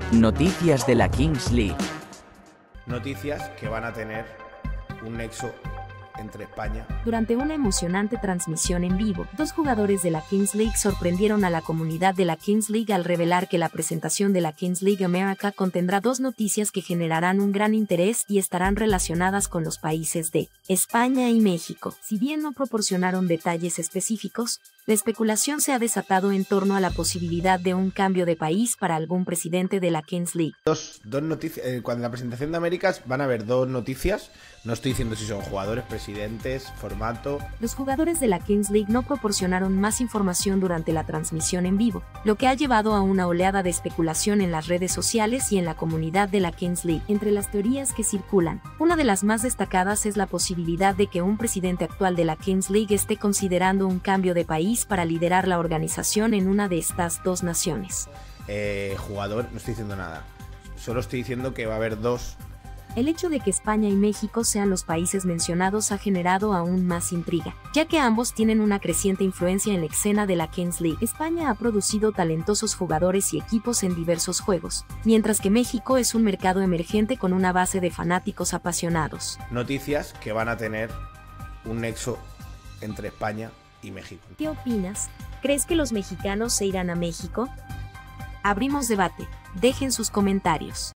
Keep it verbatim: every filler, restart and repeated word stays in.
Noticias de la Kings League. Noticias que van a tener un nexo entre España. Durante una emocionante transmisión en vivo, dos jugadores de la Kings League sorprendieron a la comunidad de la Kings League al revelar que la presentación de la Kings League America contendrá dos noticias que generarán un gran interés y estarán relacionadas con los países de España y México. Si bien no proporcionaron detalles específicos, la especulación se ha desatado en torno a la posibilidad de un cambio de país para algún presidente de la Kings League. Dos, dos noticias, eh, cuando en la presentación de Américas van a haber dos noticias, no estoy diciendo si son jugadores, presidentes, formato. Los jugadores de la Kings League no proporcionaron más información durante la transmisión en vivo, lo que ha llevado a una oleada de especulación en las redes sociales y en la comunidad de la Kings League. Entre las teorías que circulan, una de las más destacadas es la posibilidad de que un presidente actual de la Kings League esté considerando un cambio de país para liderar la organización en una de estas dos naciones. Eh, jugador, no estoy diciendo nada, solo estoy diciendo que va a haber dos. El hecho de que España y México sean los países mencionados ha generado aún más intriga, ya que ambos tienen una creciente influencia en la escena de la Kings League. España ha producido talentosos jugadores y equipos en diversos juegos, mientras que México es un mercado emergente con una base de fanáticos apasionados. Noticias que van a tener un nexo entre España y México. ¿Qué opinas? ¿Crees que los mexicanos se irán a México? Abrimos debate. Dejen sus comentarios.